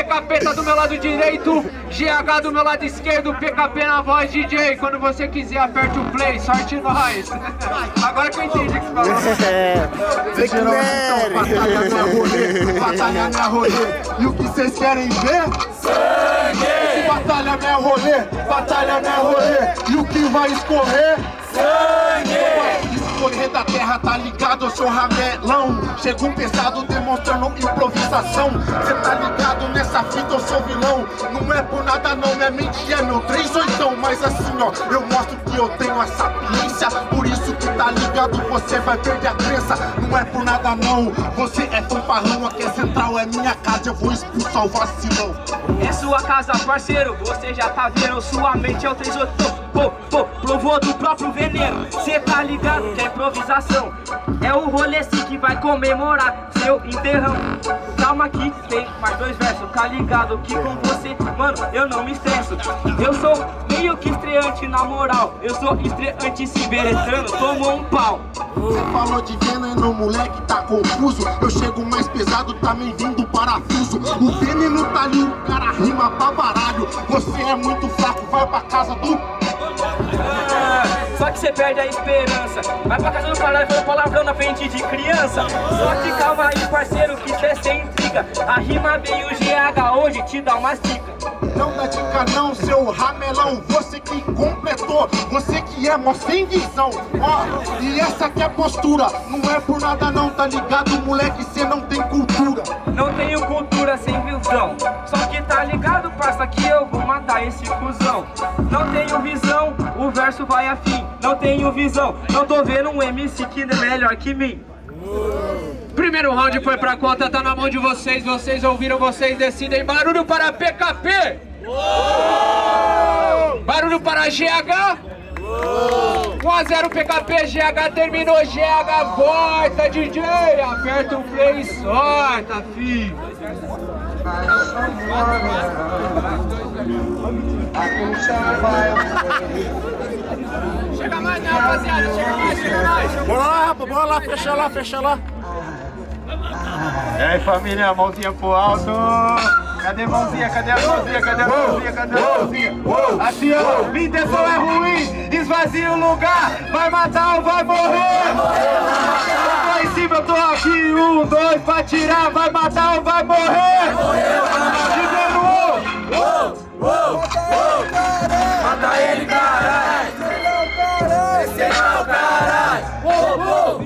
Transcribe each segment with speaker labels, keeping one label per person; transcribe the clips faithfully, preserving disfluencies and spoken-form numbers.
Speaker 1: P K P tá do meu lado direito, G H do meu lado esquerdo, P K P na voz, D J. Quando você quiser, aperte o play, sorte nós. Agora que eu entendi o que você falou.
Speaker 2: É, batalha não é rolê, batalha não é rolê. E o que vocês querem ver? Sangue! Batalha não é rolê, batalha não é rolê. E o que vai escorrer? Sangue! Escorrer da terra, tá ligado? Eu sou ramelão. Chego pesado demonstrando improvisação. Cê tá ligado nessa fita, eu sou vilão. Não é por nada não, minha mente é meu três oitão. Mas assim ó, eu mostro que eu tenho a sapiência. Por isso que tá ligado, você vai perder a crença. Não é por nada não, você é fanfarrão. Aqui é central, é minha casa, eu vou expulsar o vacilão.
Speaker 3: É sua casa, parceiro, você já tá vendo. Sua mente é o três oitão. Pô, pô, provou do próprio veneno. Cê tá ligado que é improvisação. É o rolê sim que vai comemorar seu enterrão. Calma que tem mais dois versos. Tá ligado que com você, mano, eu não me estresso. Eu sou meio que estreante na moral. Eu sou estreante se beretando, tomou um pau.
Speaker 2: Você falou de veneno, moleque, tá confuso. Eu chego mais pesado, também vindo parafuso. O veneno tá ali, o cara rima pra baralho. Você é muito fraco, vai pra casa do...
Speaker 3: Ah, só que você perde a esperança. Vai pra casa do caralho, falando palavrão na frente de criança. Só que calma aí, parceiro, que cê sem intriga. A rima veio o G H hoje, te dá umas dicas.
Speaker 2: Não dá dica não, seu ramelão. Você que completou, você que é mó sem visão. Ó, e essa que é a postura. Não é por nada não, tá ligado, moleque, cê não tem cultura.
Speaker 3: Não tenho cultura sem visão. Só que tá ligado, parça, que eu vou matar esse cuzão. Não tenho visão, o verso vai afim. Não tenho visão, não tô vendo um M C que é melhor que mim.
Speaker 1: Primeiro round foi pra conta, tá na mão de vocês. Vocês ouviram, vocês decidem. Barulho para P K P. Barulho para G H. um a zero P K P, G H terminou. G H volta, D J. Aperta o play e sorta, filho. Chega mais, né, rapaziada? Chega mais, chega mais.
Speaker 2: Bora lá, rapaz, bora lá, fecha lá, fecha lá.
Speaker 4: E aí, família, mãozinha pro alto. Cadê a mãozinha? Cadê a mãozinha? Cadê a mãozinha? Cadê a mãozinha? Assim, ó, intenção é ruim, esvazia o lugar. Vai matar ou vai morrer? Eu tô em cima, eu tô aqui. Um, dois, pra tirar. Vai matar ou vai morrer? Mata ele, caralho! Esse é o caralho!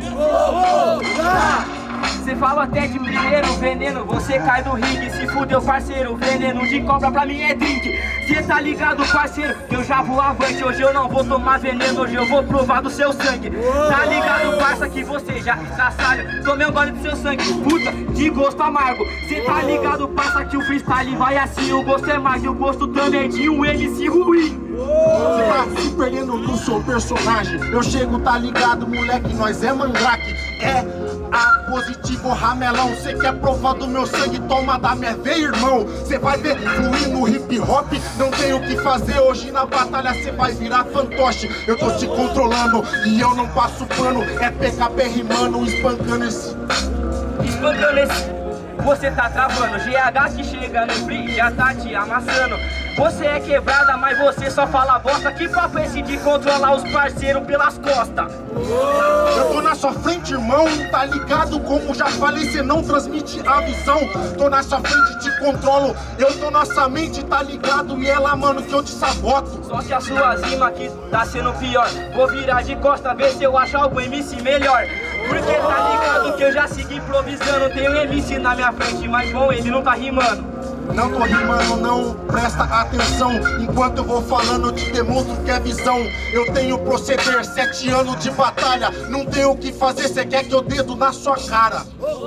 Speaker 3: Cê fala até de primeiro veneno, você cai do ringue. Se fudeu, parceiro, veneno de cobra pra mim é drink. Cê tá ligado, parceiro, que eu já vou avante. Hoje eu não vou tomar veneno, hoje eu vou provar do seu sangue. Tá ligado, parça, que você já estraçalha. Tomei um gole do seu sangue, puta, de gosto amargo. Cê tá ligado, parça, que o freestyle vai assim. O gosto é mais e o gosto também de um M C ruim.
Speaker 2: Você tá se perdendo no seu personagem. Eu chego, tá ligado, moleque, nós é mandrake. É a positivo ramelão. Cê quer provar do meu sangue, toma da minha veia, irmão. Cê vai ver fluir no hip hop. Não tem o que fazer hoje na batalha, cê vai virar fantoche. Eu tô te controlando e eu não passo pano. É P K P rimando, espancando esse.
Speaker 3: Espancando esse. Você tá travando, G H que chega no free já tá te amassando. Você é quebrada, mas você só fala bosta. Que papo é esse de controlar os parceiros pelas costas?
Speaker 2: Eu tô na sua frente, irmão, tá ligado? Como já falei, cê não transmite a visão. Tô na sua frente, te controlo. Eu tô na sua mente, tá ligado? E é lá, mano, que eu te saboto.
Speaker 3: Só que a sua rima aqui tá sendo pior. Vou virar de costa, ver se eu acho algum M C melhor. Porque tá ligado que eu já sigo improvisando. Tem um M C na minha frente, mas bom, ele não tá rimando.
Speaker 2: Não tô rimando, não presta atenção. Enquanto eu vou falando, eu te demonstro que é visão. Eu tenho proceder, sete anos de batalha. Não tenho o que fazer, cê quer que eu dedo na sua cara.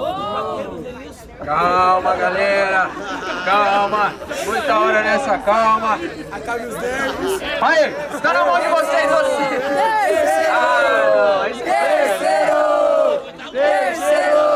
Speaker 1: Calma, galera. Calma. Muita hora nessa calma. Aí, tá na mão de vocês, vocês. Ah, terceiro! Terceiro!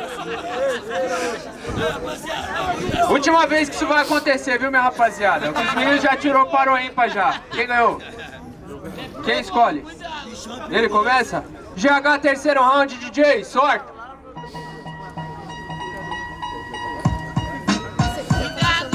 Speaker 1: Última vez que isso vai acontecer, viu, minha rapaziada? Os meninos já tirou para o ímpar já. Quem ganhou? Quem escolhe? Ele começa? G H, terceiro round, D J, sorte!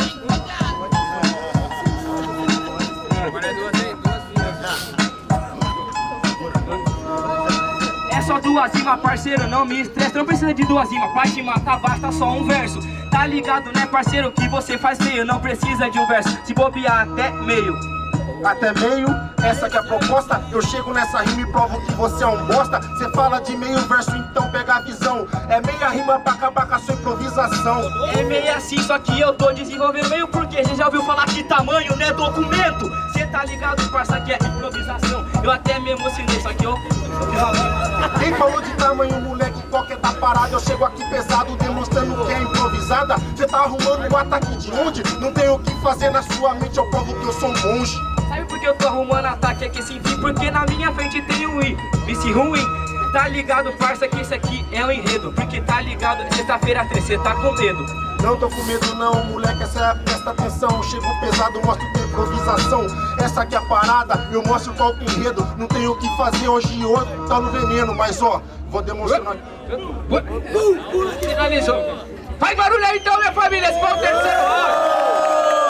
Speaker 3: duas rimas, parceiro, não me estressa. Não precisa de duas rimas, pra te matar basta só um verso. Tá ligado, né, parceiro, que você faz feio. Não precisa de um verso, se bobear até meio.
Speaker 2: Até meio, essa que é a proposta. Eu chego nessa rima e provo que você é um bosta. Cê fala de meio verso, então pega a visão. É meia rima pra acabar com a sua improvisação.
Speaker 3: É meio assim, só que eu tô desenvolvendo meio porque cê já ouviu falar que tamanho não é documento. Cê tá ligado, parça, que é improvisação. Eu até me emocionei, só que eu...
Speaker 2: Quem falou de tamanho, moleque, qualquer tá parado. Eu chego aqui pesado, demonstrando que é improvisada. Cê tá arrumando um ataque de onde? Não tem o que fazer na sua mente, eu provo que eu sou um monge.
Speaker 3: Sabe por que eu tô arrumando ataque aqui sem fim? Porque na minha frente tem um I, vice ruim. Tá ligado, parça, que isso aqui é um enredo. Porque tá ligado, sexta-feira três, cê tá com medo.
Speaker 2: Não tô com medo não, moleque, essa é a, presta atenção. Chego pesado, mostro que é improvisação. Essa aqui é a parada, eu mostro qual que é o enredo. Não tenho o que fazer hoje e outro, tá no veneno. Mas ó, vou demonstrar.
Speaker 1: Finalizou. Faz barulho aí então, minha família, esse foi o terceiro round.